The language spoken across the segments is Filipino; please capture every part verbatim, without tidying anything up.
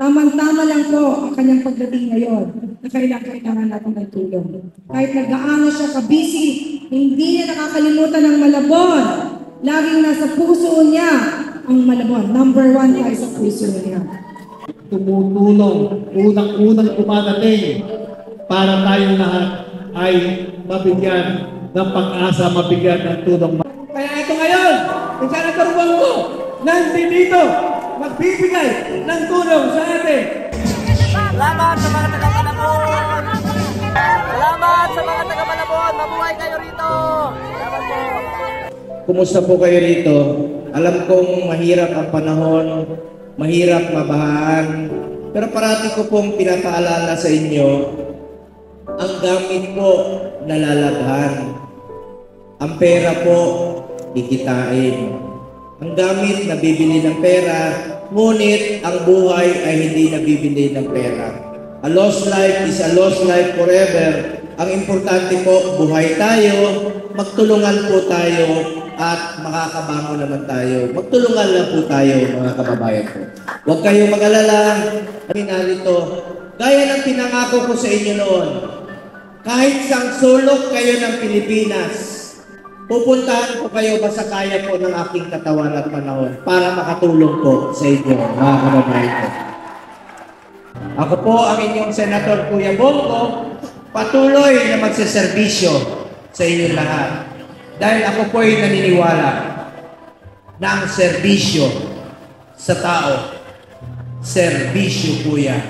Tamang-tama lang po ang kanyang pagdating ngayon na kailangan kailangan natin ng tulong. Kahit nag-aano siya ka-busy, hindi niya nakakalimutan ng Malabon. Laging nasa puso niya ang Malabon. Number one tayo sa puso niya. Tumutulong, unang-unang umadating para tayong lahat ay mabigyan ng pag-asa, mabigyan ng tulong. Kaya ito ngayon, isa na karuwang ko, nandito, magbibigay ng tulong sa atin. Salamat sa mga taga-Malabon! Salamat sa mga taga-Malabon! Mabuhay kayo rito! Salamat po! Kumusta po kayo rito? Alam kong mahirap ang panahon, mahirap mabahaan, pero parati ko pong pinapaalala sa inyo, ang gamit po nalalaghan. Ang pera po, ikitain. Ang gamit nabibili ng pera, ngunit ang buhay ay hindi nabibili ng pera. A lost life is a lost life forever. Ang importante po, buhay tayo, magtulungan po tayo, at makakabango naman tayo. Magtulungan lang po tayo, mga kababayan ko. Huwag kayong mag-alala. Kami narito, gaya ng pinangako ko sa inyo noon, kahit sang sulok kayo ng Pilipinas, pupuntahan ko kayo basta kaya po ng aking katawan at panahon para makatulong po sa inyo, mga kababayan ko. Ako po ang inyong Senator Kuya Bongo, patuloy na magseserbisyo sa inyong lahat. Dahil ako po ay naniniwala na ang serbisyo sa tao, serbisyo po yan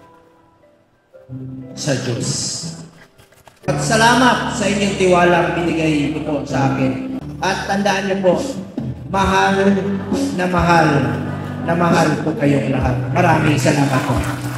sa Diyos. At salamat sa inyong tiwalang binigay niyo po sa akin. At tandaan niyo po, mahal na mahal na mahal po kayong lahat. Maraming salamat po.